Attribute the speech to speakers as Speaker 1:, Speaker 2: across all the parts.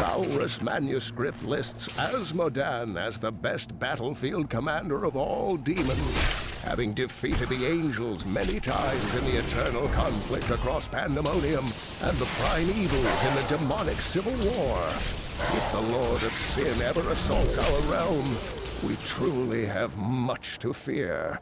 Speaker 1: Saurus manuscript lists Asmodan as the best battlefield commander of all demons, having defeated the angels many times in the eternal conflict across Pandemonium and the primevals in the demonic civil war. If the Lord of Sin ever assaults our realm, we truly have much to fear.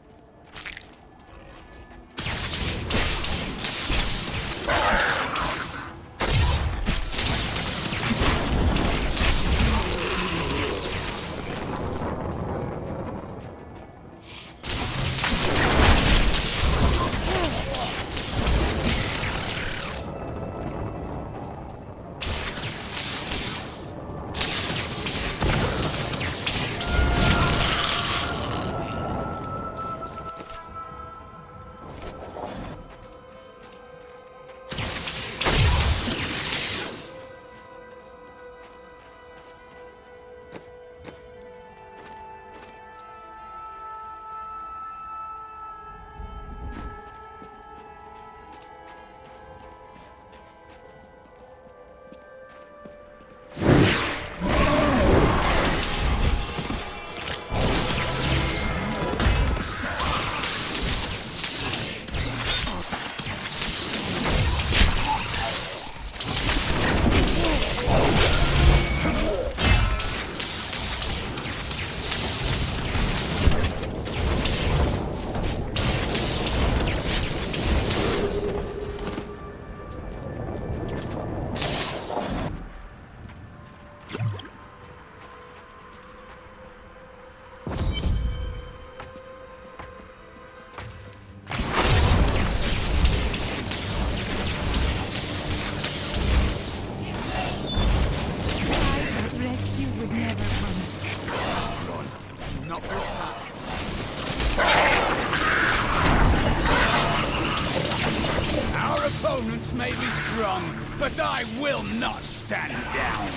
Speaker 2: Opponents may be strong, but I will not stand down.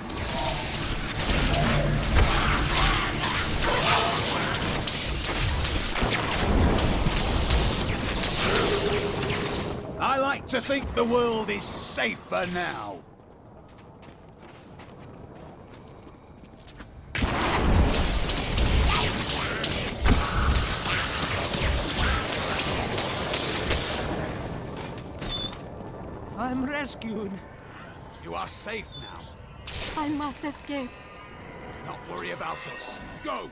Speaker 2: I like to think the world is safer now.
Speaker 3: I'm rescued.
Speaker 2: You are safe now.
Speaker 4: I must escape.
Speaker 2: Do not worry about us. Go!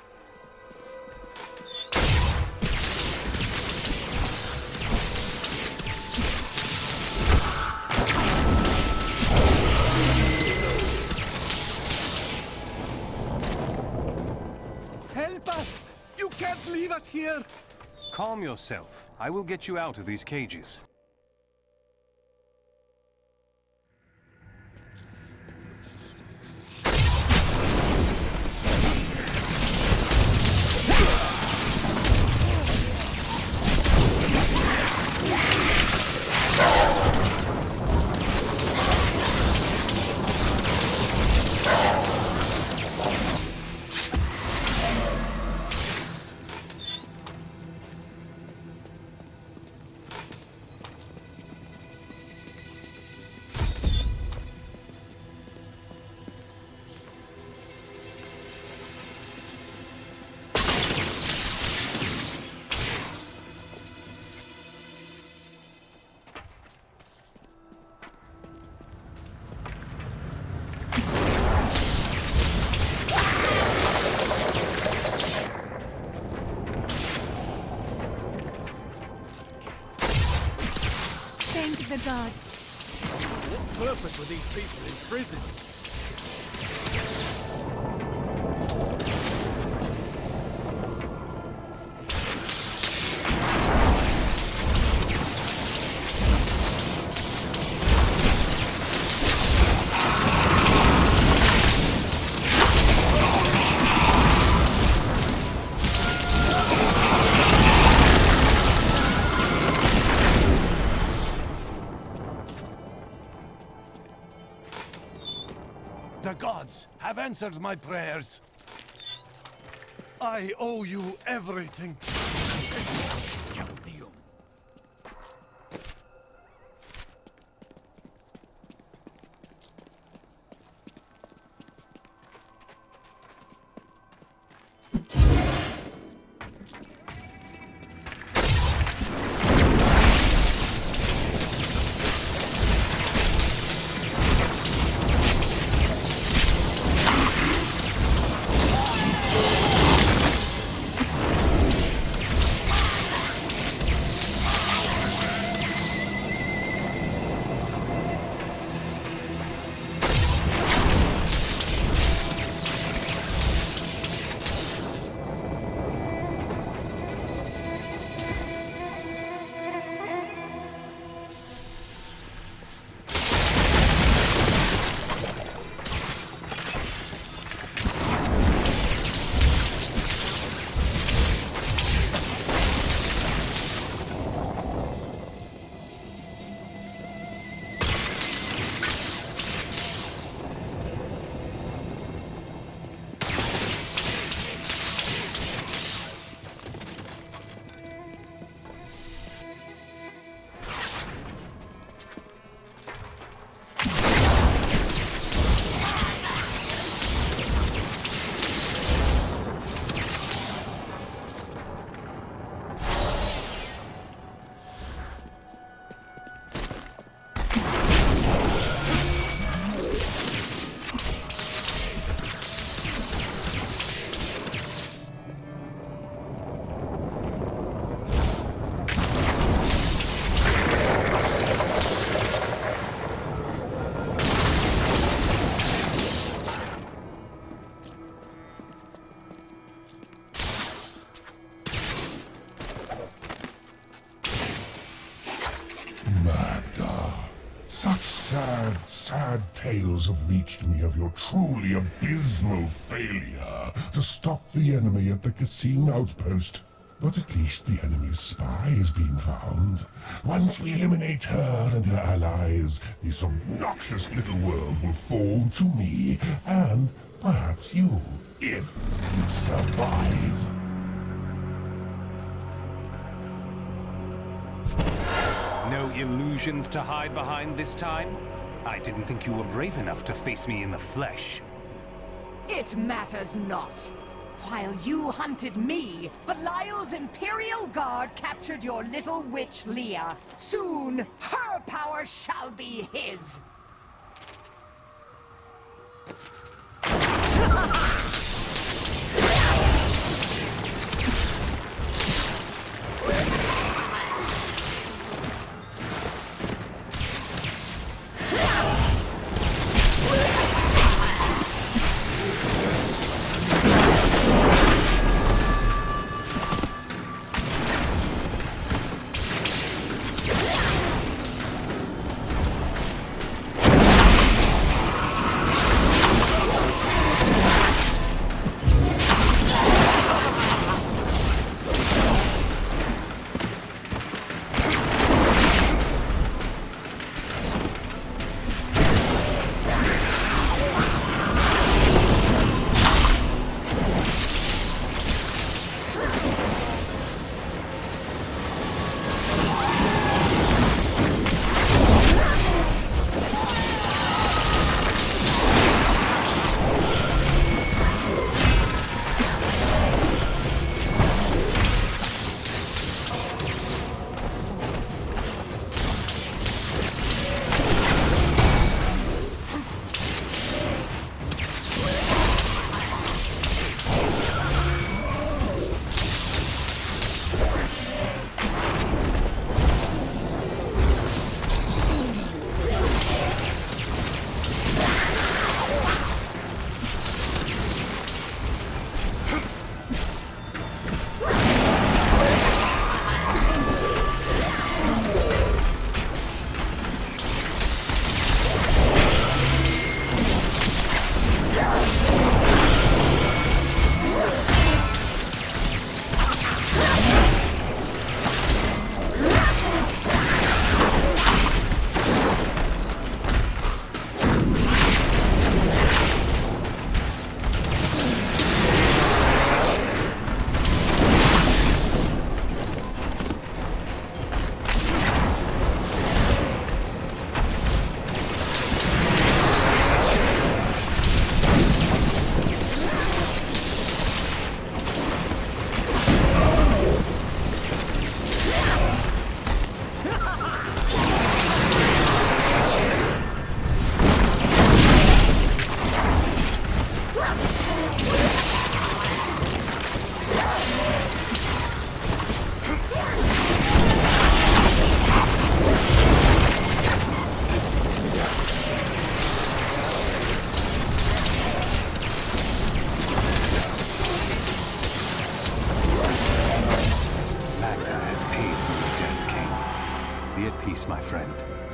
Speaker 3: Help us! You can't leave us here!
Speaker 5: Calm yourself. I will get you out of these cages.
Speaker 4: Thank the gods.
Speaker 2: What purpose were these people in prison?
Speaker 6: The gods have answered my prayers. I owe you everything.
Speaker 7: tales have reached me of your truly abysmal failure to stop the enemy at the Cassine outpost. But at least the enemy's spy is being found. Once we eliminate her and her allies, this obnoxious little world will fall to me, and perhaps you, if you survive.
Speaker 5: No illusions to hide behind this time? I didn't think you were brave enough to face me in the flesh.
Speaker 8: It matters not. While you hunted me, Belial's Imperial Guard captured your little witch Leah. Soon, her power shall be his!
Speaker 5: peace, my friend.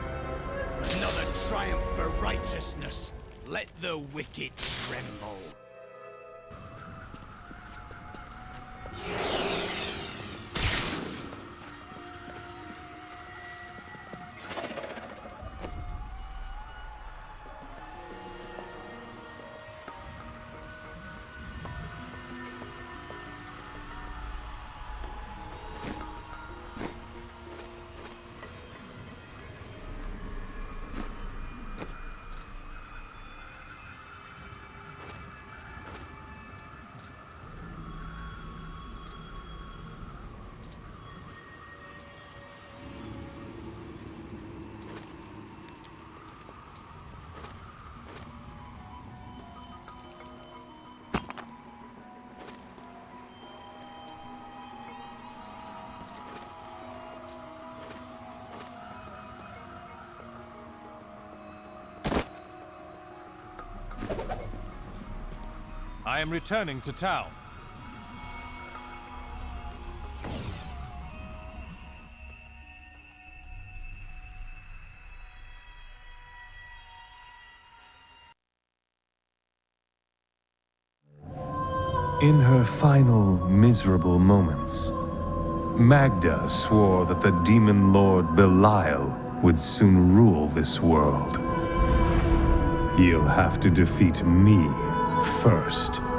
Speaker 2: Another triumph for righteousness. Let the wicked tremble.
Speaker 3: I am returning to town.
Speaker 5: In her final miserable moments, Magda swore that the demon lord Belial would soon rule this world. He'll have to defeat me first.